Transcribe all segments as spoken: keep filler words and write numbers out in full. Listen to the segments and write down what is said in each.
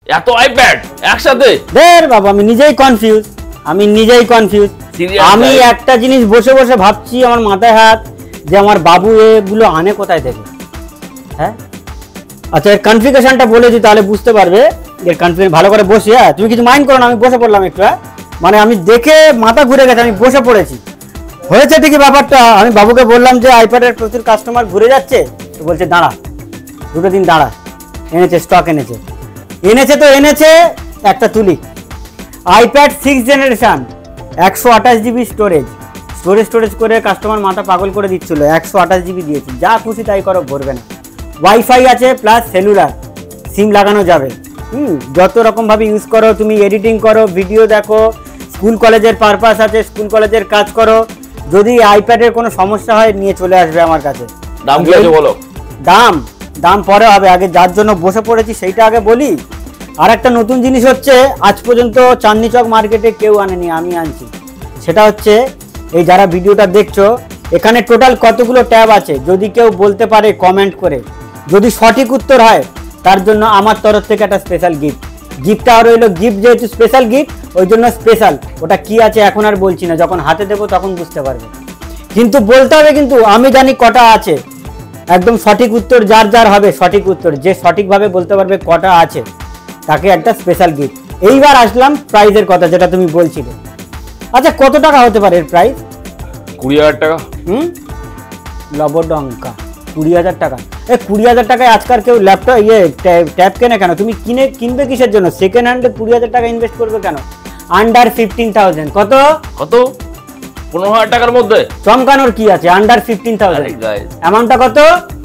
এত আইপ্যাড একসাথে? দের বাবা আমি নিজেই কনফিউজ আমি নিজেই কনফিউজ আমি একটা জিনিস বসে বসে ভাবছি আমার মাথায় হাত যে আমার বাবু এগুলো আনে কোথায় থেকে। হ্যাঁ আচ্ছা এর কনফিগারেশনটা বলে দিই তাহলে বুঝতে পারবে এর কনফিগারেশন ভালো করে বসে। হ্যাঁ তুমি কিছু মাইন্ড করো না আমি বসে পড়লাম একটু। হ্যাঁ মানে আমি দেখে মাথা ঘুরে গেছে আমি বসে পড়েছি। হয়েছে ঠিকই ব্যাপারটা আমি বাবুকে বললাম যে আইপ্যাডের প্রচুর কাস্টমার ঘুরে যাচ্ছে তো বলছে দাঁড়া দুটো দিন দাঁড়া এনেছে স্টক এনেছে এনেছে তো এনেছে একটা তুলি আইপ্যাড সিক্স জেনারেশন একশো আঠাশ জিবি স্টোরেজ স্টোরেজ স্টোরেজ করে কাস্টমার মাথা পাগল করে দিচ্ছিল একশো আঠাশ জিবি দিয়েছে যা খুশি তাই করো ভরবে না ওয়াইফাই আছে প্লাস সেলুলার সিম লাগানো যাবে হুম যত রকমভাবে ইউজ করো তুমি এডিটিং করো ভিডিও দেখো স্কুল কলেজের পারপাস আছে স্কুল কলেজের কাজ করো যদি আইপ্যাডের কোনো সমস্যা হয় নিয়ে চলে আসবে আমার কাছে। দাম কি আছে বলো? দাম দাম পরে হবে আগে যার জন্য বসে পড়েছি সেইটা আগে বলি। আর একটা নতুন জিনিস হচ্ছে আজ পর্যন্ত চাঁদনি চক মার্কেটে কেউ আনেনি আমি আনছি সেটা হচ্ছে এই যারা ভিডিওটা দেখছো এখানে টোটাল কতগুলো ট্যাব আছে যদি কেউ বলতে পারে কমেন্ট করে যদি সঠিক উত্তর হয় তার জন্য আমার তরফ থেকে একটা স্পেশাল গিফট গিফটটা আর হইলো গিফট যেহেতু স্পেশাল গিফট ওই জন্য স্পেশাল ওটা কি আছে এখন আর বলছি না যখন হাতে দেবো তখন বুঝতে পারবে কিন্তু বলতে হবে কিন্তু আমি জানি কটা আছে একদম সঠিক উত্তর যার যার হবে সঠিক উত্তর যে সঠিকভাবে বলতে পারবে কটা আছে তাকে একটা স্পেশাল গিফট। এইবার আসলাম প্রাইজের কথা যেটা তুমি বলছিলে আচ্ছা কত টাকা হতে পারে এর প্রাইস? কুড়ি হাজার টাকা। হুম লবডঙ্কা কুড়ি হাজার টাকা এ কুড়ি হাজার টাকায় আজকাল কেউ ল্যাপটপ ইয়ে ট্যাব কেনে কেন? তুমি কিনে কিনবে কিসের জন্য? সেকেন্ড হ্যান্ডে কুড়ি হাজার টাকা ইনভেস্ট করবে কেন? আন্ডার ফিফটিন থাউজেন্ড কত কত পনেরো হাজার টাকার মধ্যে চমকানোর কি আছে? আন্ডার ফিফটিন থাউজেন্ড অ্যামাউন্টটা কত?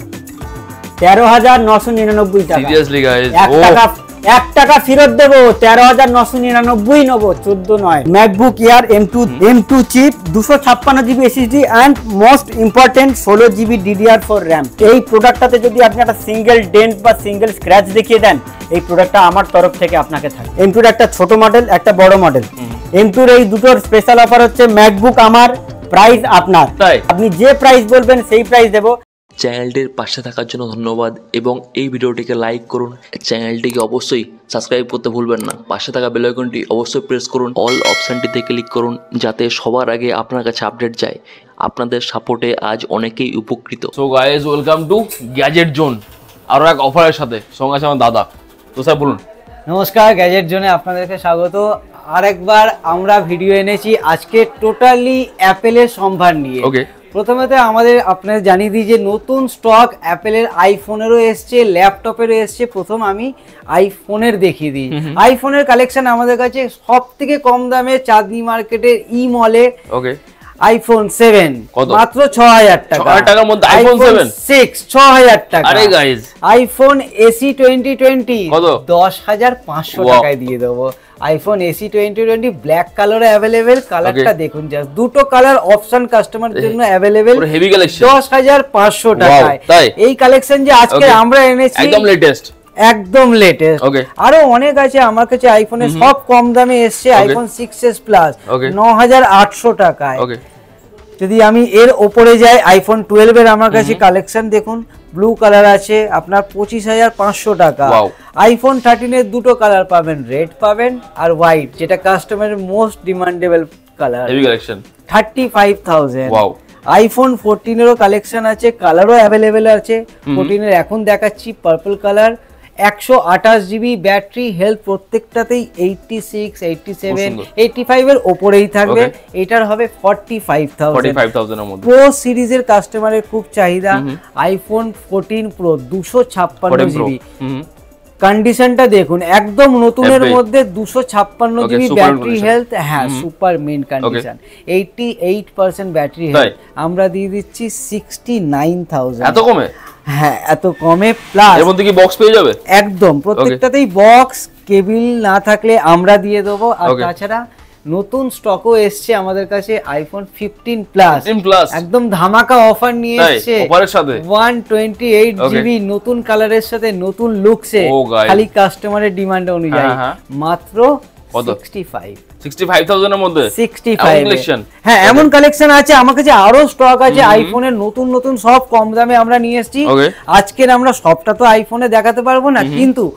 তেরো হাজার নশো নিরানব্বই টাকা। সিরিয়াসলি গাইস এক টাকা এক টাকা ফেরত দেবো তেরো হাজার নশো নিরানব্বই নেবো চোদ্দ নয়। MacBook Air M two M two chip দুশো ছাপ্পান্ন GB SSD and most important ষোলো জিবি ডিডিআর ফোর র্যাম। এই প্রোডাক্টটাতে যদি আপনি একটা সিঙ্গেল ডেন্ট বা সিঙ্গেল স্ক্র্যাচ দেখিয়ে দেন এই প্রোডাক্টটা আমার তরফ থেকে আপনাকে থাকে। এম টুর একটা ছোট মডেল একটা বড় মডেল এম টুর এই দুটোর স্পেশাল অফার হচ্ছে ম্যাকবুক আমার প্রাইস আপনার আপনি যে প্রাইস বলবেন সেই প্রাইস দেবো। চ্যানেলটির পাশে থাকার জন্য ধন্যবাদ এবং এই ভিডিওটিকে লাইক করুন চ্যানেলটিকে অবশ্যই সাবস্ক্রাইব করতে ভুলবেন না পাশে থাকা বেল আইকনটি অবশ্যই প্রেস করুন অল অপশনটিতে ক্লিক করুন যাতে সবার আগে আপনার কাছে আপডেট যায় আপনাদের সাপোর্টে আজ অনেকেই উপকৃত। So guys welcome to gadget zone আরো এক অফারের সাথে সঙ্গে আছে আমার দাদা তো স্যার বলুন। নমস্কার গ্যাজেট জোনে আপনাদেরকে স্বাগত। আরেকবার আমরা ভিডিও এনেছি আজকে টোটালি অ্যাপেলের সম্ভার নিয়ে। ওকে প্রথমত আমাদের আপনাদের জানিয়ে দিই যে নতুন স্টক অ্যাপেলের আইফোনেরও এসছে ল্যাপটপেরও এসছে। প্রথম আমি আইফোনের দেখিয়ে দিই আইফোনের কালেকশন আমাদের কাছে সব থেকে কম দামে চাঁদনি মার্কেটের ই মলে ওকে আইফোন সেভেন মাত্র ছ হাজার টাকা টাকার মধ্যে আইফোন সেভেন সিক্স ছ হাজার টাকা। আরে guys iPhone SE twenty twenty কত? দশ হাজার পাঁচশো টাকায় দিয়ে দেবো। IPhone SE twenty twenty black কালারে অ্যাভেলেবেল কালারটা দেখুন জাস্ট দুটো কালার অপশন কাস্টমার জন্য অ্যাভেলেবেল হেভি কালেকশন দশ হাজার পাঁচশো টাকায়। এই কালেকশন যে আজকে আমরা এনেছি একদম লেটেস্ট একদম লেটেস্ট আরো অনেক আছে আমার কাছে আইফোনের সব কম দামে এসছে আইফোন সিক্স এস প্লাস ন হাজার আটশো টাকায়। যদি আমি এর ওপরে যাই আইফোন টুয়েলভ এর আমার কাছে কালেকশন দেখুন ব্লু কালার আছে আপনার পঁচিশ হাজার পাঁচশো টাকা। আইফোন থার্টিন এর দুটো কালার পাবেন রেড পাবেন আর হোয়াইট যেটা কাস্টমারের most demandable colour thirty five thousand. IPhone fourteen এরও কালেকশন আছে কালারও অ্যাভেলেবেল আছে ফোরটিন এর এখন দেখাচ্ছি পার্পল কালার একশো আঠাশ জিবি ব্যাটারি হেলথ প্রত্যেকটাতেই eighty six eighty seven eighty five এর ওপরেই থাকবে এটার হবে ফর্টি ফাইভ থাউজেন্ড প্রো সিরিজের কাস্টমারের খুব চাহিদা আইফোন ফোরটিন প্রো দুশো ছাপ্পান্ন জিবি কন্ডিশনটা দেখুন একদম নতুনের মধ্যে দুশো ছাপ্পান্ন জিবি ব্যাটারি হেলথ হ্যাঁ super main condition eighty eight percent battery health আমরা দিয়ে দিচ্ছি সিক্সটি নাইন থাউজেন্ড। এত কমে? হ্যাঁ এত কমে প্লাস এর মধ্যে কি বক্স পেয়ে যাবে? একদম প্রত্যেকটাতেই বক্স কেবিল না থাকলে আমরা দিয়ে দেবো আর তাছাড়া নতুন স্টকও এসছে আমাদের কাছে আইফোন ফিফটিন প্লাস একদম ধামাকা অফার নিয়ে এসছে অফারের সাথে একশো আটাশ জিবি নতুন কালারের সাথে নতুন লুকসে খালি কাস্টমারের ডিমান্ড অনুযায়ী মাত্র sixty five sixty five thousand এর মধ্যে সিক্সটি ফাইভ হ্যাঁ এমন কালেকশন আছে আমার কাছে আরো স্টক আছে আইফোনের নতুন নতুন সব কম দামে আমরা নিয়ে এসেছি। আজকের আমরা সবটা তো আইফোনে দেখাতে পারবো না কিন্তু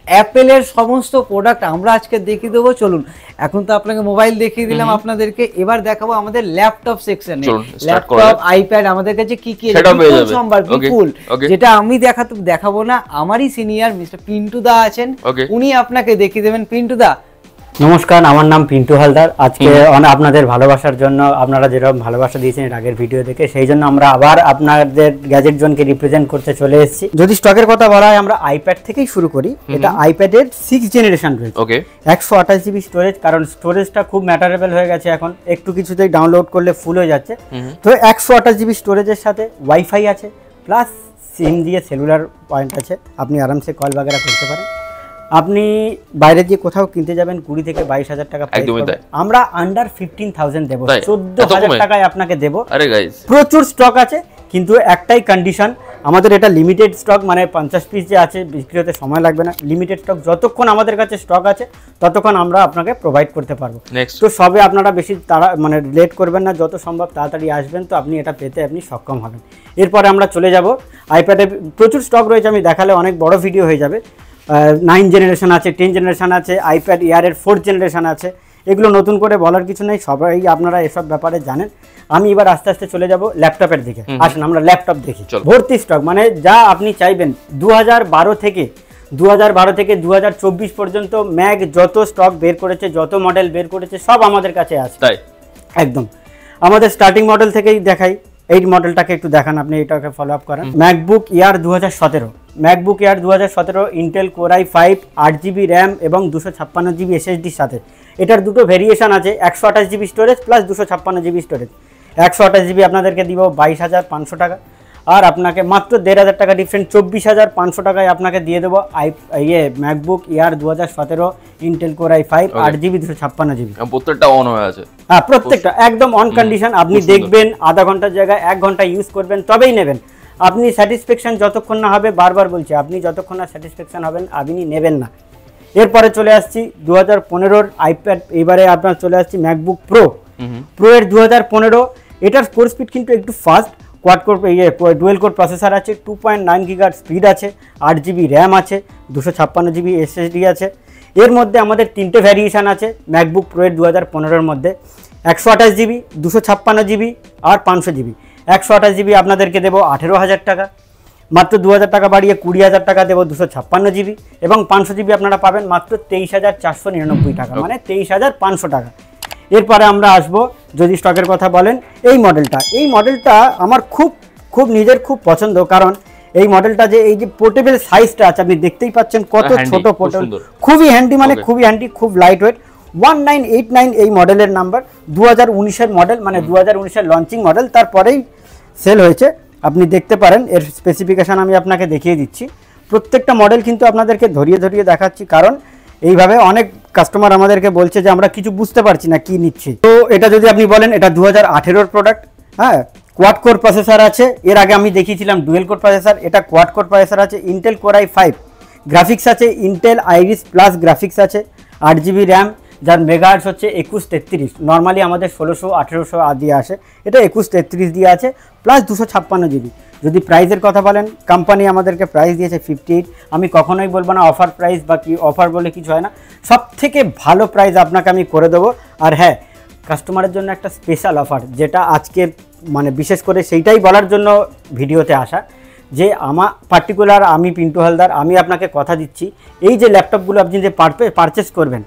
অ্যাপেলের সমস্ত প্রোডাক্ট আমরা আজকে দেখিয়ে দেবো। চলুন, এখন তো আপনাকে মোবাইল দেখিয়ে দিলাম আপনাদেরকে, এবার দেখাবো আমাদের ল্যাপটপ সেকশনে। ল্যাপটপ, আইপ্যাড আমাদের কাছে কি কি সম্ভার বিপুল, যেটা আমি দেখাতে দেখাবো না, আমারই সিনিয়র মিস্টার পিন্টু দা আছেন, উনি আপনাকে দেখিয়ে দেবেন। পিন্টু দা নমস্কার, আমার নাম পিন্টু হালদার। আজকে আপনাদের ভালোবাসার জন্য, আপনারা যেরকম ভালোবাসা দিয়েছেন এর আগের ভিডিও দেখে, সেই জন্য আমরা আবার আপনাদের গ্যাজেট জোনকে রিপ্রেজেন্ট করতে চলে এসেছি। যদি স্টকের কথা বলা হয়, আমরা আইপ্যাড থেকেই শুরু করি। এটা আইপ্যাডের সিক্স জেনারেশন রয়েছে, একশো আঠাশ জিবি স্টোরেজ, কারণ স্টোরেজটা খুব ম্যাটারেবল হয়ে গেছে এখন, একটু কিছুতেই ডাউনলোড করলে ফুল হয়ে যাচ্ছে। তো একশো আঠাশ জিবি স্টোরেজের সাথে ওয়াইফাই আছে, প্লাস সিম দিয়ে সেলুলার পয়েন্ট আছে, আপনি আরামসে কল বাগেরা করতে পারেন। আপনি বাইরে দিয়ে কোথাও কিনতে যাবেন কুড়ি থেকে বাইশ হাজার টাকা, আমরা আন্ডার ফিফটিন থাউজেন্ড দেবো, চোদ্দ হাজার টাকায় আপনাকে দেবো। প্রচুর স্টক আছে, কিন্তু একটাই কন্ডিশন, আমাদের এটা লিমিটেড স্টক, মানে পঞ্চাশ পিস যে আছে বিক্রি হতে সময় লাগবে না। লিমিটেড স্টক, যতক্ষণ আমাদের কাছে স্টক আছে ততক্ষণ আমরা আপনাকে প্রোভাইড করতে পারবো। তো সবে আপনারা বেশি তারা মানে লেট করবেন না, যত সম্ভব তাড়াতাড়ি আসবেন, তো আপনি এটা পেতে আপনি সক্ষম হবেন। এরপরে আমরা চলে যাব আইপ্যাডে, প্রচুর স্টক রয়েছে, আমি দেখালে অনেক বড় ভিডিও হয়ে যাবে। নাইন জেনারেশন আছে, টেন জেনারেশন আছে, আইপ্যাড এয়ারের ফোর্থ জেনারেশন আছে, এগুলো নতুন করে বলার কিছু নেই, সবাই আপনারা এসব ব্যাপারে জানেন। আমি এবার আস্তে আস্তে চলে যাব ল্যাপটপের দিকে। আসুন আমরা ল্যাপটপ দেখি, ভর্তি স্টক, মানে যা আপনি চাইবেন। দু হাজার বারো থেকে দু হাজার বারো থেকে দু হাজার চব্বিশ পর্যন্ত ম্যাক যত স্টক বের করেছে, যত মডেল বের করেছে, সব আমাদের কাছে আছে। তাই একদম আমাদের স্টার্টিং মডেল থেকেই দেখাই। এই মডেলটাকে একটু দেখান, আপনি এটাকে ফলো আপ করেন। ম্যাকবুক এয়ার দু হাজার সতেরো ম্যাকবুক এয়ার দু হাজার সতেরো ইন্টেল কোর আই ফাইভ, আট জিবি র্যাম এবং দুশো ছাপ্পান্ন জিবি এসএসডির সাথে। এটার দুটো ভেরিয়েশন আছে, একশো আঠাশ জিবি স্টোরেজ প্লাস দুশো ছাপ্পান্ন জিবি স্টোরেজ। একশো আঠাশ জিবি আপনাদেরকে দিব বাইশ হাজার পাঁচশো টাকা, আর আপনাকে মাত্র দেড় হাজার টাকা ডিফারেন্ট, চব্বিশ হাজার পাঁচশো টাকায় আপনাকে দিয়ে দেবো আই ইয়ে ম্যাকবুক এয়ার দু হাজার সতেরো ইন্টেল কোর আই ফাইভ, আট জিবি দুশো ছাপ্পান্ন জিবি। প্রত্যেকটা অন হয়ে আছে, হ্যাঁ প্রত্যেকটা একদম অন কন্ডিশন। আপনি দেখবেন আধা ঘন্টার জায়গায় এক ঘন্টা ইউজ করবেন, তবেই নেবেন। আপনি স্যাটিসফ্যাকশন যতক্ষণ না হবে, বারবার বলছি, আপনি যতক্ষণ না স্যাটিসফ্যাকশন হবেন আপনি নেবেন না। এরপরে চলে আসছি দু হাজার পনেরোর আইপ্যাড, এবারে আপনার চলে আসছি ম্যাকবুক প্রো প্রো এর দু হাজার পনেরো। এটার কোর স্পিড কিন্তু একটু ফাস্ট, কোয়াড কোর ইয়ে ডুয়েল কোর প্রসেসর আছে, টু পয়েন্ট নাইন গিগার স্পিড আছে, আট জিবি র্যাম আছে, দুশো ছাপ্পান্ন জিবি এসএসডি আছে। এর মধ্যে আমাদের তিনটে ভ্যারিয়েশান আছে ম্যাকবুক প্রো এর দু হাজার পনেরোর মধ্যে, একশো আঠাশ জিবি, দুশো ছাপ্পান্ন জিবি আর পাঁচশো জিবি। একশো আঠাশ জিবি আপনাদেরকে দেবো আঠেরো হাজার টাকা, মাত্র দু হাজার টাকা বাড়িয়ে কুড়ি হাজার টাকা দেবো দুশো ছাপ্পান্ন জিবি, এবং পাঁচশো জিবি আপনারা পাবেন মাত্র তেইশ হাজার চারশো নিরানব্বই টাকা, মানে তেইশ হাজার পাঁচশো টাকা। এরপরে আমরা আসবো, যদি স্টকের কথা বলেন, এই মডেলটা এই মডেলটা আমার খুব খুব নিজের খুব পছন্দ, কারণ এই মডেলটা যে এই যে পোর্টেবল সাইজটা আছে, আপনি দেখতেই পাচ্ছেন কত ছোট পোর্টেবল, খুবই হ্যান্ডি, মানে খুবই হ্যান্ডি, খুব light weight. One nine eight nine এই মডেলের নাম্বার, দু হাজার উনিশের মডেল, মানে দু হাজার উনিশের লঞ্চিং মডেল, তারপরেই সেল হয়েছে। আপনি দেখতে পারেন, এর স্পেসিফিকেশান আমি আপনাকে দেখিয়ে দিচ্ছি। প্রত্যেকটা মডেল কিন্তু আপনাদেরকে ধরিয়ে ধরিয়ে দেখাচ্ছি, কারণ এইভাবে অনেক কাস্টমার আমাদেরকে বলছে যে আমরা কিছু বুঝতে পারছি না কি নিচ্ছি। তো এটা যদি আপনি বলেন, এটা দু হাজার আঠেরোর প্রোডাক্ট, হ্যাঁ কোয়াড কোর প্রসেসর আছে। এর আগে আমি দেখিয়েছিলাম ডুয়েল কোর প্রসেসর, এটা কোয়াড কোর প্রসেসর আছে, Intel core i five, graphics আছে ইন্টেল আইরিস প্লাস গ্রাফিক্স আছে, আট জিবি র্যাম, যার মেগাহার্টজ হচ্ছে একুশ তেত্রিশ, নর্মালি আমাদের ষোলোশো আঠেরোশো দিয়ে আসে, এটা একুশ তেত্রিশ দিয়ে আছে, প্লাস দুশো ছাপ্পান্ন জিবি। যদি প্রাইসের কথা বলেন, কোম্পানি আমাদেরকে প্রাইস দিয়েছে ফিফটি এইট, আমি কখনোই বলবো না অফার প্রাইস বা কি, অফার বলে কিছু হয় না, সব থেকে ভালো প্রাইস আপনাকে আমি করে দেবো। আর হ্যাঁ, কাস্টমারের জন্য একটা স্পেশাল অফার, যেটা আজকে মানে বিশেষ করে সেইটাই বলার জন্য ভিডিওতে আসা, যে আমার পার্টিকুলার আমি পিন্টু হালদার, আমি আপনাকে কথা দিচ্ছি, এই যে ল্যাপটপগুলো আপনি যে পারচেস করবেন,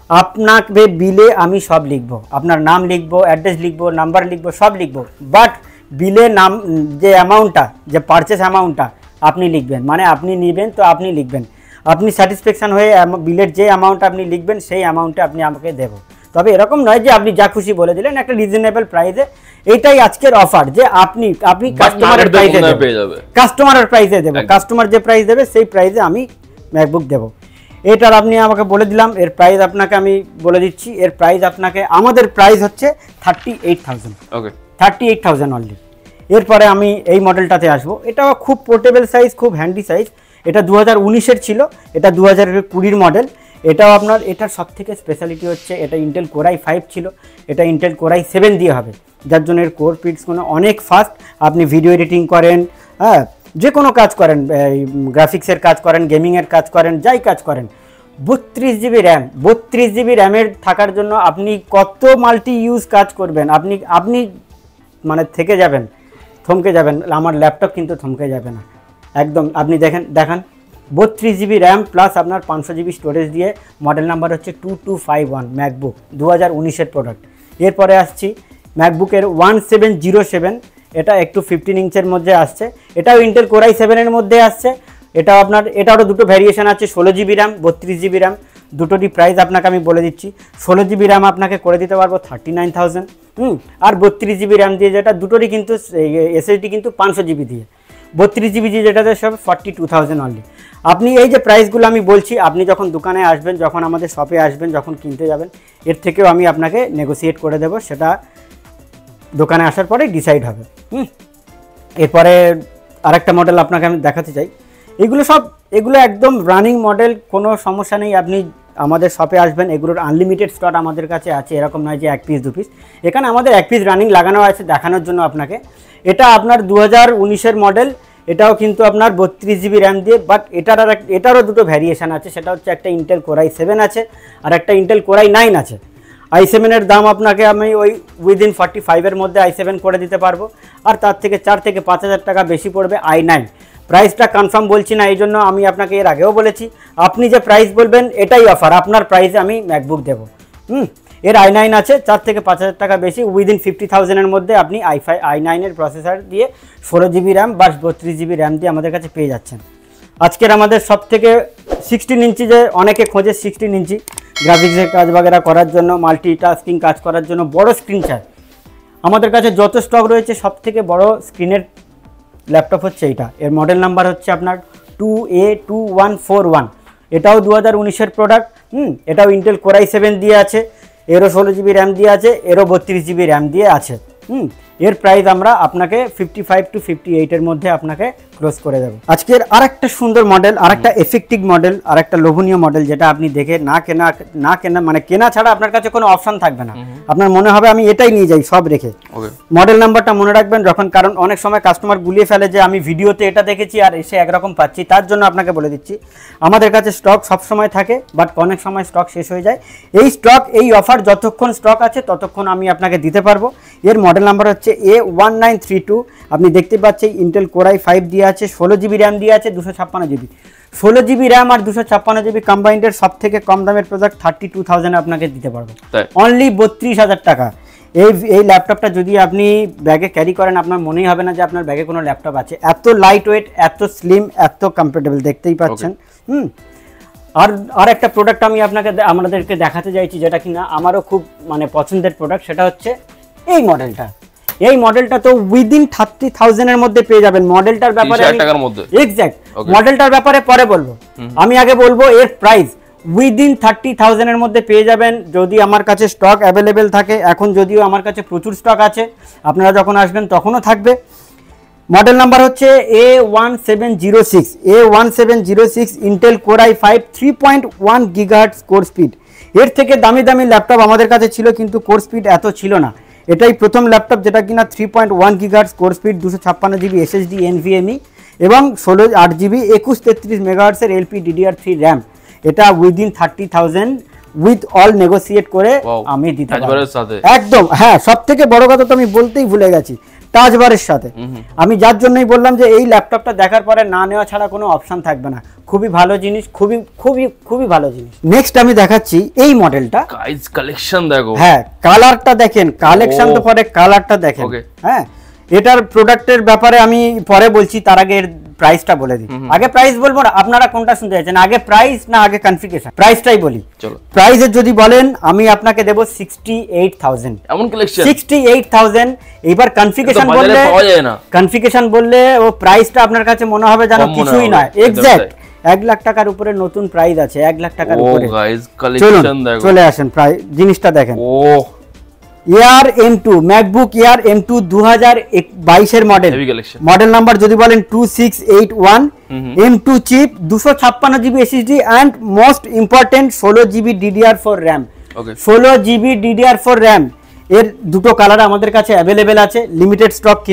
আপনাকে বিলে আমি সব লিখবো, আপনার নাম লিখবো, অ্যাড্রেস লিখবো, নাম্বার লিখবো, সব লিখবো, বাট বিলে নাম যে অ্যামাউন্টটা, যে পারচেস অ্যামাউন্টটা আপনি লিখবেন, মানে আপনি নেবেন তো আপনি লিখবেন, আপনি স্যাটিসফ্যাকশান হয়ে বিলের যে অ্যামাউন্ট আপনি লিখবেন সেই অ্যামাউন্টে আপনি আমাকে দেবো। তবে এরকম নয় যে আপনি যা খুশি বলে দিলেন, একটা রিজনেবল প্রাইসে। এইটাই আজকের অফার, যে আপনি আপনি কাস্টমারের প্রাইসে দেবেন, কাস্টমারের প্রাইসে দেবেন, কাস্টমার যে প্রাইস দেবে সেই প্রাইসে আমি ম্যাকবুক দেবো। এটার আপনি আমাকে বলে দিলাম, এর প্রাইস আপনাকে আমি বলে দিচ্ছি, এর প্রাইস আপনাকে, আমাদের প্রাইস হচ্ছে thirty eight thousand okay thirty eight thousand only. এরপরে আমি এই মডেলটাতে আসবো, এটাও খুব পোর্টেবল সাইজ, খুব হ্যান্ডি সাইজ। এটা দু হাজার উনিশের ছিল, এটা দু হাজার কুড়ির মডেল। এটাও আপনার, এটার সব থেকে স্পেশালিটি হচ্ছে এটা ইন্টেল কোর আই ফাইভ ছিল, এটা ইন্টেল কোর আই সেভেন দিয়ে হবে, যার জন্য এর কোর স্পিডস কোনো অনেক ফাস্ট। আপনি ভিডিও এডিটিং করেন, হ্যাঁ যে কোনো কাজ করেন, গ্রাফিক্সের কাজ করেন, গেমিংয়ের কাজ করেন, যাই কাজ করেন, বত্রিশ জিবি র্যাম, বত্রিশ জিবি র্যামের থাকার জন্য আপনি কত মাল্টি ইউজ কাজ করবেন, আপনি আপনি মানে থেকে যাবেন, থমকে যাবেন। আমার ল্যাপটপ কিন্তু থমকে যাবে না একদম। আপনি দেখেন দেখান বত্রিশ জিবি র্যাম প্লাস আপনার পাঁচশো জিবি স্টোরেজ দিয়ে, মডেল নাম্বার হচ্ছে two two five one, MacBook দু হাজার উনিশের প্রোডাক্ট। এরপরে আসছি ম্যাকবুকের ওয়ান সেভেন জিরো সেভেন, এটা একটু ফিফটিন ইঞ্চের মধ্যে আসছে, এটাও ইন্টেল কোর আই সেভেনের মধ্যে আসছে। এটাও আপনার, এটারও দুটো ভ্যারিয়েশন আছে, ষোলো জিবি র্যাম, বত্রিশ জিবি র্যাম, দুটোরই প্রাইস আপনাকে আমি বলে দিচ্ছি। ষোলো জিবি র্যাম আপনাকে করে দিতে পারবো থার্টি নাইন থাউজেন্ড হুম আর বত্রিশ জিবি র্যাম দিয়ে যেটা, দুটোরই কিন্তু এসএসডি কিন্তু পাঁচশো জিবি দিয়ে, বত্রিশ জিবি দিয়ে যেটাতে সব ফর্টি টু থাউজেন্ড অনলি। আপনি এই যে প্রাইসগুলো আমি বলছি, আপনি যখন দোকানে আসবেন, যখন আমাদের শপে আসবেন, যখন কিনতে যাবেন, এর থেকেও আমি আপনাকে নেগোসিয়েট করে দেবো, সেটা দোকানে আসার পরে ডিসাইড হবে। হুম এরপরে আরেকটা মডেল আপনাকে আমি দেখাতে চাই। এগুলো সব, এগুলো একদম রানিং মডেল, কোনো সমস্যা নেই। আপনি আমাদের শপে আসবেন, এগুলোর আনলিমিটেড স্টক আমাদের কাছে আছে, এরকম নয় যে এক পিস দু পিস। এখানে আমাদের এক পিস রানিং লাগানো আছে দেখানোর জন্য আপনাকে। এটা আপনার দু হাজার উনিশের মডেল, এটাও কিন্তু আপনার বত্রিশ জিবি র্যাম দিয়ে, বাট এটার আর এটারও দুটো ভ্যারিয়েশান আছে। সেটা হচ্ছে একটা ইন্টেল কোর আই সেভেন আছে আর একটা ইন্টেল কোর আই নাইন আছে। আই সেভেনের দাম আপনাকে আমি ওই উইদিন ফর্টি ফাইভের মধ্যে আই সেভেন করে দিতে পারবো, আর তার থেকে চার থেকে পাঁচ হাজার টাকা বেশি পড়বে আই নাইন। প্রাইসটা কনফার্ম বলছি না, এই জন্য আমি আপনাকে এর আগেও বলেছি, আপনি যে প্রাইস বলবেন এটাই অফার, আপনার প্রাইসে আমি ম্যাকবুক দেবো। হুম এর আই নাইন আছে, চার থেকে পাঁচ হাজার টাকা বেশি, উইদিন ফিফটি থাউজেন্ডের মধ্যে আপনি আই ফাই আই নাইনের প্রসেসর দিয়ে ষোলো জিবি র্যাম বা বত্রিশ জিবি র্যাম দিয়ে আমাদের কাছে পেয়ে যাচ্ছেন। আজকের আমাদের সব থেকে সিক্সটিন ইঞ্চি, যে অনেকে খোঁজে সিক্সটিন ইঞ্চি গ্রাফিক্সের কাজ বাগেরা করার জন্য, মাল্টিটাস্কিং কাজ করার জন্য বড় স্ক্রিন চাই, আমাদের কাছে যত স্টক রয়েছে সব থেকে বড় স্ক্রিনের ল্যাপটপ হচ্ছে এইটা। এর মডেল নাম্বার হচ্ছে আপনার two A two one four one, এটাও দু হাজার উনিশের প্রোডাক্ট। হুম এটাও ইন্টেল কোর আই সেভেন দিয়ে আছে, এরও ষোলো জিবি র্যাম দিয়ে আছে, এরও বত্রিশ জিবি র্যাম দিয়ে আছে। হুম এর প্রাইস আমরা আপনাকে ফিফটি ফাইভ টু ফিফটি এইটের মধ্যে আপনাকে ক্লোজ করে দেবো। আজকের আর একটা সুন্দর মডেল, আর একটা এফেক্টিভ মডেল, আর একটা লোভনীয় মডেল, যেটা আপনি দেখে না কেনা না কেনা মানে কেনা ছাড়া আপনার কাছে কোনো অপশন থাকবে না, আপনার মনে হবে আমি এটাই নিয়ে যাই সব রেখে। মডেল নাম্বারটা মনে রাখবেন যখন, কারণ অনেক সময় কাস্টমার গুলিয়ে ফেলে যে আমি ভিডিওতে এটা দেখেছি আর এসে একরকম পাচ্ছি। তার জন্য আপনাকে বলে দিচ্ছি, আমাদের কাছে স্টক সবসময় থাকে, বাট অনেক সময় স্টক শেষ হয়ে যায়। এই স্টক, এই অফার যতক্ষণ স্টক আছে ততক্ষণ আমি আপনাকে দিতে পারবো। এর মডেল নাম্বার হচ্ছে A one nine three two, আপনি দেখতে পাচ্ছেন ইন্টেল কোর আই ফাইভ দিয়ে আছে, ষোলো জিবি র্যাম দিয়ে আছে, দুশো ছাপ্পান্ন জিবি ষোলো জিবি র্যাম আর দুশো ছাপ্পান্ন জিবি কম্বাইন্ডের সব থেকে কম দামের প্রোডাক্ট থার্টি টু থাউজেন্ড আপনাকে দিতে পারবো, অনলি বত্রিশ হাজার টাকা। এই এই ল্যাপটপটা যদি আপনি ব্যাগে ক্যারি করেন, আপনার মনেই হবে না যে আপনার ব্যাগে কোনো ল্যাপটপ আছে। এত লাইট ওয়েট, এত স্লিম, এত কমফোর্টেবল, দেখতেই পাচ্ছেন। হুম আর আর একটা প্রোডাক্ট আমি আপনাকে আমাদেরকে দেখাতে চাইছি, যেটা কিনা আমারও খুব মানে পছন্দের প্রোডাক্ট, সেটা হচ্ছে এই মডেলটা। এই মডেলটা তো উইদিন থার্টি থাউজেন্ড এর মধ্যে পেয়ে যাবেন। মডেলটার ব্যাপারে এক্স্যাক্ট মডেলটার ব্যাপারে পরে বলবো, আমি আগে বলবো এর প্রাইস। উইদিন থার্টি থাউজেন্ড এর মধ্যে পেয়ে যাবেন যদি আমার কাছে স্টক অ্যাভেলেবেল থাকে। এখন যদিও আমার কাছে প্রচুর স্টক আছে, আপনারা যখন আসবেন তখনও থাকবে। মডেল নাম্বার হচ্ছে A one seven zero six, A one seven zero six Intel core i five three point one gigahertz core speed. এর থেকে দামি দামি ল্যাপটপ আমাদের কাছে ছিল, কিন্তু কোর স্পিড এত ছিল না। এটাই প্রথম ল্যাপটপ যেটা কিনা three point one gigahertz core speed, দুশো ছাপ্পান্ন জিবি এসএসডি এনভিএমই এবং ষোলো আট জিবি একুশ তেত্রিশ মেগাহার্টজের এলপি ডিডিআর থ্রি র্যাম। এটা within thirty thousand with all negotiate করে আমি দিতে পারবো একদম। হ্যাঁ, সব থেকে বড় কথা তো আমি বলতেই ভুলে গেছি, টাচ বারের সাথে। আমি যার জন্যই বললাম যে এই ল্যাপটপটা দেখার পরে না নেওয়া ছাড়া কোনো অপশন থাকবে না। খুবই ভালো জিনিস, খুবই খুবই খুবই ভালো জিনিস। নেক্সট আমি দেখাচ্ছি এই মডেলটা। গাইস কালেকশন দেখো, হ্যাঁ কালারটা দেখেন, কালেকশন তো পরে কালারটা দেখেন। হ্যাঁ, এটার প্রোডাক্টের ব্যাপারে আমি পরে বলছি, তার আগে প্রাইসটা বলে দিই। আগে প্রাইস বলবো না, আপনারা কোনটা শুনতে চাইছেন, আগে প্রাইস না আগে কনফিগারেশন? প্রাইসটাই বলি। চলো, প্রাইসের যদি বলেন আমি আপনাকে দেব সিক্সটি এইট থাউজেন্ড। এমন কালেকশন সিক্সটি এইট থাউজেন্ড। এইবার কনফিগারেশন বললে পাওয়া যায় না, কনফিগারেশন বললে ও প্রাইসটা আপনার কাছে মনে হবে যেন কিছুই নয়। এক্স্যাক্ট এক লাখ টাকার উপরে নতুন প্রাইস আছে, এক লাখ টাকার উপরে। ও গাইস কালেকশন দেখো, চলে আসেন প্রাইস জিনিসটা দেখেন। ও Air M two, MacBook Air M two দু হাজার বাইশ এর মডেল। মডেল নাম্বার যদি বলেন two six eight one, M two chip, দুশো ছাপ্পান্ন GB SSD and most important ষোলো জিবি ডিডিআর ফোর র্যাম। ষোলো জিবি ডিডিআর ফোর র্যাম। এর দুটো কালার আমাদের কাছে অ্যাভেলেবেল আছে, লিমিটেড স্টক কিন্তু।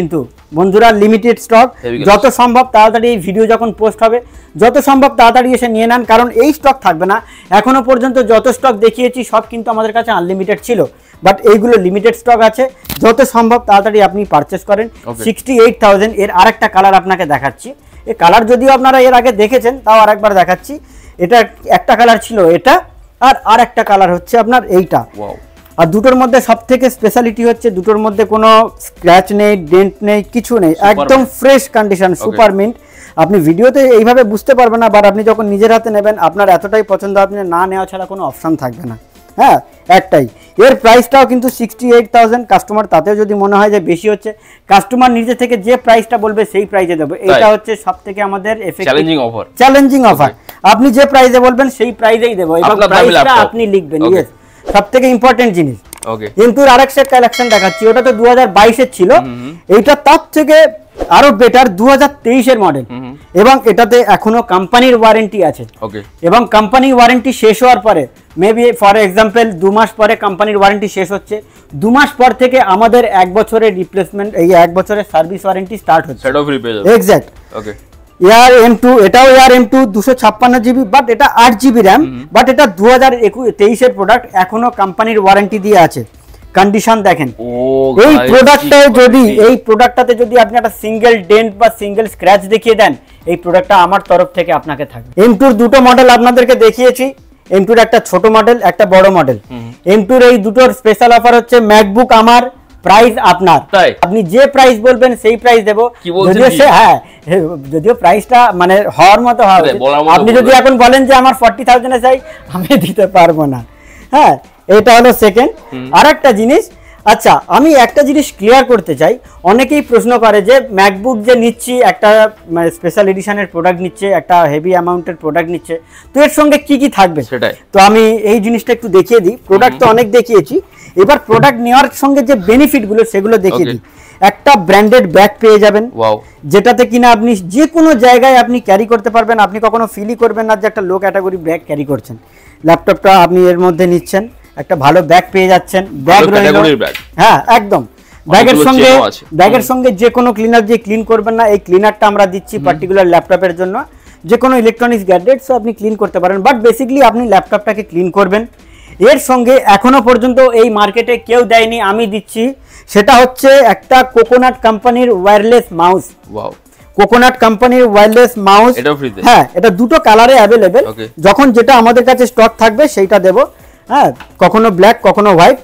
বন্ধুরা লিমিটেড স্টক, যত সম্ভব তাড়াতাড়ি এই ভিডিও যখন পোস্ট হবে যত সম্ভব তাড়াতাড়ি এসে নিয়ে নেন, কারণ এই স্টক থাকবে না। এখনো পর্যন্ত যত স্টক দেখিয়েছি সব কিন্তু আমাদের কাছে আনলিমিটেড ছিল, বাট এইগুলো লিমিটেড স্টক আছে, যত সম্ভব তাড়াতাড়ি আপনি পারচেস করেন। সিক্সটি এইট থাউজেন্ড এর আরেকটা কালার আপনাকে দেখাচ্ছি। এই কালার যদিও আপনারা এর আগে দেখেছেন, তাও আরেকবার দেখাচ্ছি। এটা একটা কালার ছিল এটা, আর আর একটা কালার হচ্ছে আপনার এইটা। আর দুটোর মধ্যে সব থেকে স্পেশালিটি হচ্ছে দুটোর মধ্যে কোনো স্ক্র্যাচ নেই, ডেন্ট নেই, কিছু নেই, একদম ফ্রেশ কন্ডিশন, সুপার মিন্ট। আপনি ভিডিওতে এইভাবে বুঝতে পারবেন না, বাট আপনি যখন নিজের হাতে নেবেন আপনার এতটাই পছন্দ, আপনি না নেওয়া ছাড়া কোনো অপশন থাকবে না। হ্যাঁ, একটাই। এর প্রাইসটাও কিন্তু সিক্সটি এইট থাউজেন্ড। কাস্টমার তাতেও যদি মনে হয় যে বেশি হচ্ছে, কাস্টমার নিজে থেকে যে প্রাইসটা বলবে সেই প্রাইসে দেবো। এটা হচ্ছে সব থেকে আমাদের চ্যালেঞ্জিং অফার। চ্যালেঞ্জিং অফার, আপনি যে প্রাইসে বলবেন সেই প্রাইসেই দেবো, এবং প্রাইসটা আপনি লিখবেন। ইয়েস, সব থেকে ইম্পর্টেন্ট জিনিস। কিন্তু আরেক সেট কালেকশন দেখাচ্ছি, ওটা তো দু হাজার বাইশের ছিল, এইটা তার থেকে আরো বেটার দু হাজার তেইশের মডেল, এবং এটাতে এখনো কোম্পানির ওয়ারেন্টি আছে। এবং কোম্পানি ওয়ারেন্টি শেষ হওয়ার পরে, মেবি ফর এক্সাম্পল দু মাস পরে কোম্পানির ওয়ারেন্টি শেষ হচ্ছে, দু মাস পর থেকে আমাদের এক বছরের রিপ্লেসমেন্ট, এই এক বছরের সার্ভিস ওয়ারেন্টি স্টার্ট হচ্ছে। এক্স্যাক্ট। এয়ার এম টু, এটাও এয়ার এম টু দুশো ছাপ্পান্ন জিবি, বাট এটা আট জিবি র্যাম, বাট এটা দু হাজার তেইশের প্রোডাক্ট, এখনো কোম্পানির ওয়ারেন্টি দিয়ে আছে। কন্ডিশন দেখেন, এই প্রোডাক্টটা যদি এই প্রোডাক্টটাতে যদি আপনি একটা সিঙ্গেল ডেন্ট বা সিঙ্গেল স্ক্র্যাচ দেখিয়ে দেন, এই প্রোডাক্টটা আমার তরফ থেকে আপনাকে থাকবে। এম টুর দুটো মডেল আপনাদেরকে দেখিয়েছি, এম টুর একটা ছোট মডেল, একটা বড় মডেল। এম টুর এই দুটোর স্পেশাল অফার হচ্ছে ম্যাকবুক আমার, প্রাইস আপনার, আপনি যে প্রাইস বলবেন সেই প্রাইস দেবো। যদিও সে হ্যাঁ যদিও প্রাইসটা মানে হওয়ার মতো হবে, আপনি যদি এখন বলেন যে আমার ফর্টি থাউজেন্ডে চাই, আমি দিতে পারবো না। হ্যাঁ, এটা হলো সেকেন্ড। আর একটা জিনিস, আচ্ছা আমি একটা জিনিস ক্লিয়ার করতে চাই, অনেকেই প্রশ্ন করে যে ম্যাকবুক যে নিচ্ছি, একটা স্পেশাল এডিশনের প্রোডাক্ট নিচ্ছে, একটা হেভি অ্যামাউন্টের প্রোডাক্ট নিচ্ছে, তো এর সঙ্গে কি কি থাকবে সেটাই। তো আমি এই জিনিসটা একটু দেখিয়ে দিই। প্রোডাক্ট তো অনেক দেখিয়েছি, এবার প্রোডাক্ট নেওয়ার সঙ্গে যে বেনিফিটগুলো সেগুলো দেখিয়ে দিই। একটা ব্র্যান্ডেড ব্যাগ পেয়ে যাবেন, যেটাতে কিনা আপনি যে কোনো জায়গায় আপনি ক্যারি করতে পারবেন, আপনি কখনো ফিলই করবেন না যে একটা লো ক্যাটাগরি ব্যাগ ক্যারি করছেন। ল্যাপটপটা আপনি এর মধ্যে নিচ্ছেন, একটা ভালো ব্যাগ পেয়ে যাচ্ছেন, ব্যাগ রইল, হ্যাঁ একদম। ব্যাগের সঙ্গে ব্যাগের সঙ্গে যে কোনো ক্লিনার দিয়ে ক্লিন করবেন না, এই ক্লিনারটা আমরা দিচ্ছি পার্টিকুলার ল্যাপটপের জন্য। যে কোনো ইলেকট্রনিক্স গ্যাজেটস আপনি ক্লিন করতে পারেন, বাট বেসিক্যালি আপনি ল্যাপটপটাকে ক্লিন করবেন। এর সঙ্গে এখনো পর্যন্ত এই মার্কেটে কেউ দেয়নি, আমি দিচ্ছি, সেটা হচ্ছে একটা কোকোনাট কোম্পানির ওয়্যারলেস মাউস। ওয়াও, কোকোনাট কোম্পানির ওয়্যারলেস মাউস, হ্যাঁ এটা দুটো কালারে অ্যাভেলেবেল। যখন যেটা আমাদের কাছে স্টক থাকবে সেইটা দেবো। হ্যাঁ, কখনো ব্ল্যাক কখনো হোয়াইট।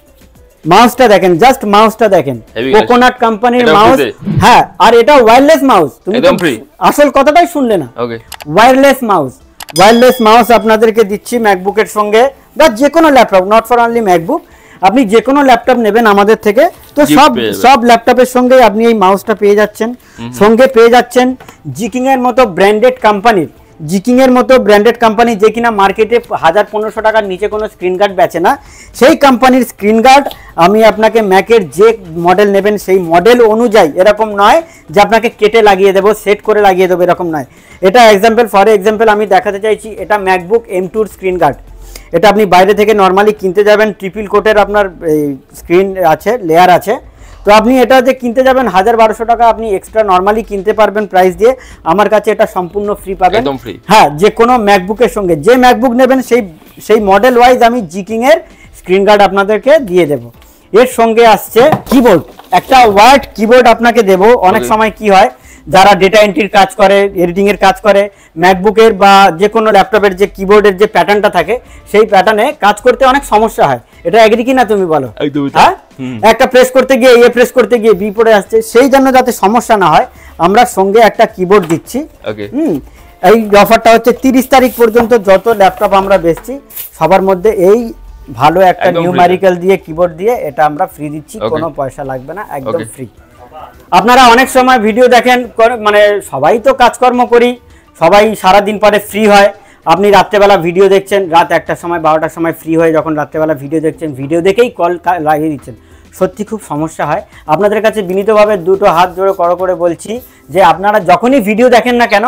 মাউসটা দেখেন, জাস্ট মাউসটা দেখেন, কোকোনাট কোম্পানির মাউস। হ্যাঁ, আর এটা ওয়্যারলেস মাউস, তুমি আসল কথাটাই শুনলে না। ওয়্যারলেস মাউস, ওয়্যারলেস মাউস আপনাদেরকে দিচ্ছি ম্যাকবুকের সঙ্গে, বা যে কোনো laptop, not for only MacBook, আপনি যে কোনো ল্যাপটপ নেবেন আমাদের থেকে, তো সব সব ল্যাপটপের সঙ্গে আপনি এই মাউসটা পেয়ে যাচ্ছেন। সঙ্গে পেয়ে যাচ্ছেন জিকিং এর মতো ব্র্যান্ডেড কোম্পানির, জিকিং এর মতো ব্র্যান্ডেড কোম্পানি যে কিনা মার্কেটে হাজার পনেরোশো টাকার নিচে কোনো স্ক্রিন গার্ড বেচে না, সেই কোম্পানির স্ক্রিন গার্ড আমি আপনাকে ম্যাকের যে মডেল নেবেন সেই মডেল অনুযায়ী, এরকম নয় যে আপনাকে কেটে লাগিয়ে দেবো, সেট করে লাগিয়ে দেবো, এরকম নয়। এটা এক্সাম্পল, ফর এক্সাম্পল আমি দেখাতে চাইছি, এটা ম্যাকবুক এম টুর স্ক্রিন গার্ড। এটা আপনি বাইরে থেকে নর্মালি কিনতে যাবেন, ট্রিপল কোটের আপনার স্ক্রিন আছে, লেয়ার আছে, তো আপনি এটা যে কিনতে যাবেন হাজার বারোশো টাকা, আপনি এক্সট্রা নর্মালি কিনতে পারবেন প্রাইস দিয়ে, আমার কাছে এটা সম্পূর্ণ ফ্রি পাবেন। হ্যাঁ, যে কোনো ম্যাকবুকের সঙ্গে যে ম্যাকবুক নেবেন সেই সেই মডেল ওয়াইজ আমি জিকিং এর স্ক্রিন গার্ড আপনাদেরকে দিয়ে দেব। এর সঙ্গে আসছে কিবোর্ড, একটা ওয়ার্ড কিবোর্ড আপনাকে দেব। অনেক সময় কি হয়, যারা ডেটা এন্ট্রির কাজ করে, এডিটিং এর কাজ করে, ম্যাকবুকের বা যে কোনো ল্যাপটপের যে কিবোর্ডের যে প্যাটার্নটা থাকে সেই প্যাটার্নে কাজ করতে অনেক সমস্যা হয়। এটা এগ্রি কি না তুমি বলো? হ্যাঁ, একটা প্রেস করতে গিয়ে এ প্রেস করতে গিয়ে বি পড়ে আসছে, সেই জন্য যাতে সমস্যা না হয় আমরা সঙ্গে একটা কিবোর্ড দিচ্ছি। হুম, এই অফারটা হচ্ছে তিরিশ তারিখ পর্যন্ত, যত ল্যাপটপ আমরা বেচছি সবার মধ্যে এই ভালো একটা নিউমেরিক্যাল দিয়ে কিবোর্ড দিয়ে এটা আমরা ফ্রি দিচ্ছি, কোনো পয়সা লাগবে না, একদম ফ্রি। আপনারা অনেক সময় ভিডিও দেখেন, মানে সবাই তো কাজকর্ম করি, সবাই সারা দিন পরে ফ্রি হয়, আপনি রাত্রেবেলা ভিডিও দেখছেন, রাত একটার সময় বারোটার সময় ফ্রি হয়ে যখন রাত্রেবেলা ভিডিও দেখছেন, ভিডিও দেখেই কল লাগিয়ে দিচ্ছেন, সত্যি খুব সমস্যা হয়। আপনাদের কাছে বিনীতভাবে দুটো হাত জোড়ে করো করে বলছি যে আপনারা যখনই ভিডিও দেখেন না কেন,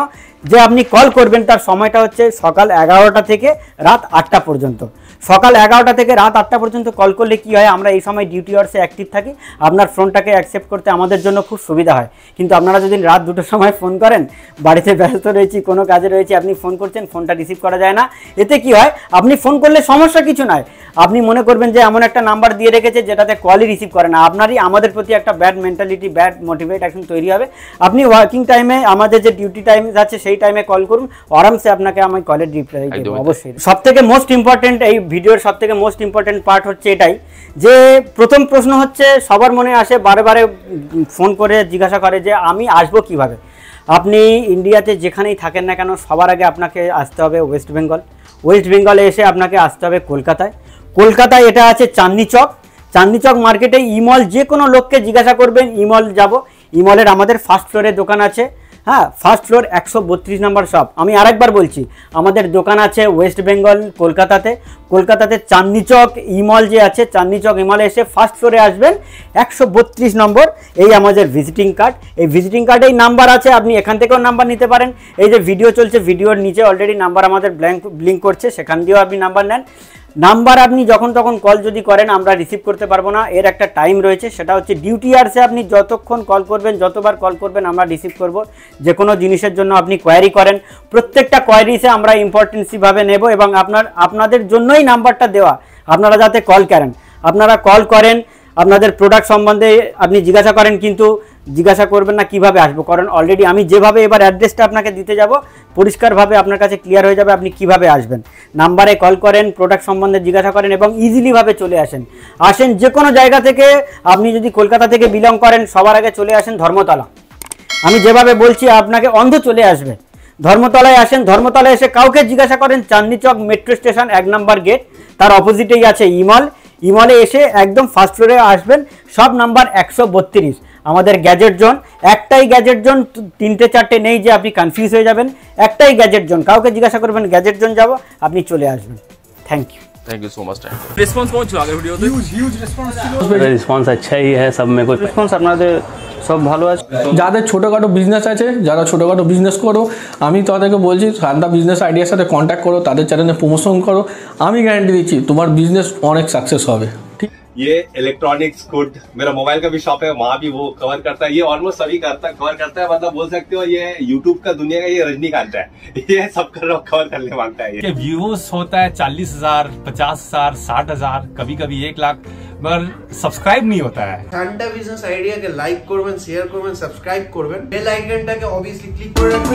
যে আপনি কল করবেন তার সময়টা হচ্ছে সকাল এগারোটা থেকে রাত আটটা পর্যন্ত। সকাল এগারোটা থেকে রাত আটটা পর্যন্ত কল করলে কি হয়, আমরা এই সময় ডিউটি আওয়ার্সে অ্যাক্টিভ থাকি, আপনার ফোনটাকে অ্যাকসেপ্ট করতে আমাদের জন্য খুব সুবিধা হয়। কিন্তু আপনারা যদি রাত দুটোর সময় ফোন করেন, বাড়িতে ব্যস্ত রয়েছি, কোনো কাজে রয়েছে, আপনি ফোন করছেন, ফোনটা রিসিভ করা যায় না, এতে কি হয়, আপনি ফোন করলে সমস্যা কিছু নয়, আপনি মনে করবেন যে এমন একটা নাম্বার দিয়ে রেখেছে যেটাতে কলই রিসিভ করে না, আপনারই আমাদের প্রতি একটা ব্যাড মেন্টালিটি, ব্যাড মোটিভেট এখন তৈরি হবে। আপনি ওয়ার্কিং টাইমে, আমাদের যে ডিউটি টাইম আছে সেই টাইমে কল করুন, আরামসে আপনাকে আমি কলের রিপ্লাই দেবো অবশ্যই। সব থেকে মোস্ট ইম্পর্টেন্ট, এই ভিডিওর সব থেকে মোস্ট ইম্পর্টেন্ট পার্ট হচ্ছে এটাই যে প্রথম প্রশ্ন হচ্ছে সবার মনে আসে, বারে বারে ফোন করে জিজ্ঞাসা করে যে আমি আসবো কিভাবে। আপনি ইন্ডিয়াতে যেখানেই থাকেন না কেন, সবার আগে আপনাকে আসতে হবে ওয়েস্ট বেঙ্গল। ওয়েস্ট বেঙ্গলে এসে আপনাকে আসতে হবে কলকাতায়। কলকাতায় এটা আছে চাঁদনি চক। চাঁদনি চক মার্কেটে ইমল, যে কোনো লোককে জিজ্ঞাসা করবেন ইমল যাব। ইমলের আমাদের ফার্স্ট ফ্লোরে দোকান আছে, হ্যাঁ, ফার্স্ট ফ্লোর একশো বত্রিশ নম্বর শপ। আমি আরেকবার বলছি, আমাদের দোকান আছে ওয়েস্ট বেঙ্গল কলকাতাতে। কলকাতাতে চাঁদনি চক ইমল যে আছে, চাঁদনি চক ইমলে এসে ফার্স্ট ফ্লোরে আসবেন, একশো বত্রিশ নম্বর, এই আমাদের ভিজিটিং কার্ড। এই ভিজিটিং কার্ডে এই নাম্বার আছে, আপনি এখান থেকেও নাম্বার নিতে পারেন। এই যে ভিডিও চলছে, ভিডিওর নিচে অলরেডি নাম্বার আমাদের ব্ল্যাঙ্ক ব্লিঙ্ক করছে, সেখান দিয়েও আপনি নাম্বার নেন। নাম্বার আপনি যখন তখন কল যদি করেন আমরা রিসিভ করতে পারবো না, এর একটা টাইম রয়েছে, সেটা হচ্ছে ডিউটি আওয়ার্সে আপনি যতক্ষণ কল করবেন, যতবার কল করবেন আমরা রিসিভ করব। যে কোনো জিনিসের জন্য আপনি কোয়ারি করেন, প্রত্যেকটা কোয়ারিসে আমরা ইম্পর্টেন্সিভাবে নেব এবং আপনার আপনাদের জন্যই নাম্বারটা দেওয়া, আপনারা যাতে কল করেন, আপনারা কল করেন, আপনাদের প্রোডাক্ট সম্বন্ধে আপনি জিজ্ঞাসা করেন, কিন্তু জিজ্ঞাসা করবেন না কিভাবে আসবো, কারণ অলরেডি আমি যেভাবে এবার অ্যাড্রেসটা আপনাকে দিতে যাব পরিষ্কারভাবে আপনার কাছে ক্লিয়ার হয়ে যাবে আপনি কিভাবে আসবেন। নাম্বারে কল করেন, প্রোডাক্ট সম্বন্ধে জিজ্ঞাসা করেন এবং ইজিলিভাবে চলে আসেন। আসেন যে কোনো জায়গা থেকে, আপনি যদি কলকাতা থেকে বিলং করেন সবার আগে চলে আসেন ধর্মতলা। আমি যেভাবে বলছি আপনাকে অন্ধ চলে আসবে। ধর্মতলায় আসেন, ধর্মতলায় এসে কাউকে জিজ্ঞাসা করেন চাঁদনি চক মেট্রো স্টেশন এক নম্বর গেট, তার অপোজিটেই আছে ইমল। ইমলে এসে একদম ফার্স্ট ফ্লোরে আসবেন, সব নাম্বার একশো বত্রিশ, আমাদের গ্যাজেট জোন। একটাই গ্যাজেট জোন, তিনটে চারটে নেই যে আপনি কনফিউজ হয়ে যাবেন, একটাই গ্যাজেট জোন। কাউকে জিজ্ঞাসা করবেন গ্যাজেট জোন যাব, আপনি চলে আসবেন। Thank you. Thank you so much. Response কেমন ছিল আগের ভিডিওতে? হিউজ হিউজ রেসপন্স ছিল। রেসপন্স আচ্ছাই হ্যাঁ, সব মে কোই রেসপন্স আপনাদের সব ভালো আছে। যাদের ছোটোখাটো বিজনেস আছে, যারা ছোটোখাটো বিজনেস করো, আমি তাদেরকে বলছি শান্তা বিজনেস আইডিয়ার সাথে কন্ট্যাক্ট করো, তাদের চ্যানেলে প্রমোশন করো, আমি গ্যারান্টি দিচ্ছি তোমার বিজনেস অনেক সাকসেস হবে। ঠিক, ये इलेक्ट्रॉनिक्स गुड, मेरा मोबाइल का भी शॉप है, वहाँ भी वो कवर करता है। ये ऑलमोस्ट सभी करता कवर करता है, मतलब बोल सकते हो ये यूट्यूब का दुनिया का ये रजनीकांत है, ये सब कर कवर करने मांगता है। ये व्यूज होता है चालीस हजार, पचास हजार, साठ हजार, कभी कभी एक लाख, मगर सब्सक्राइब नहीं होता है। শান্তা বিজনেস আইডিয়াকে লাইক করবেন, শেয়ার করবেন, সাবস্ক্রাইব করবেন, বেল আইকনটাকে অবভিয়াসলি ক্লিক করে রাখবেন।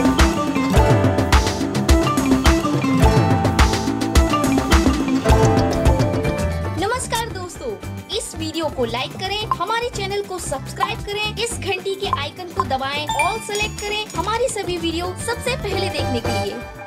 इस वीडियो को लाइक करें, हमारे चैनल को सब्सक्राइब करें, इस घंटी के आइकन को दबाएं, ऑल सेलेक्ट करें हमारी सभी वीडियो सबसे पहले देखने के लिए।